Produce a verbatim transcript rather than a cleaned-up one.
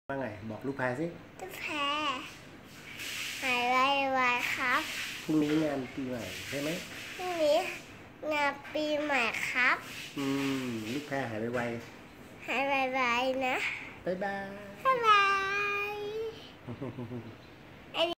ว่าไงบอกลูกแพรสิลูกแพรหายไวๆครับพรุ่งนี้งานปีใหม่ใช่ไหมพรุ่งนี้งานปีใหม่ครับอืมลูกแพรหายไวหายไวๆนะบ๊ายบายบ๊ายบาย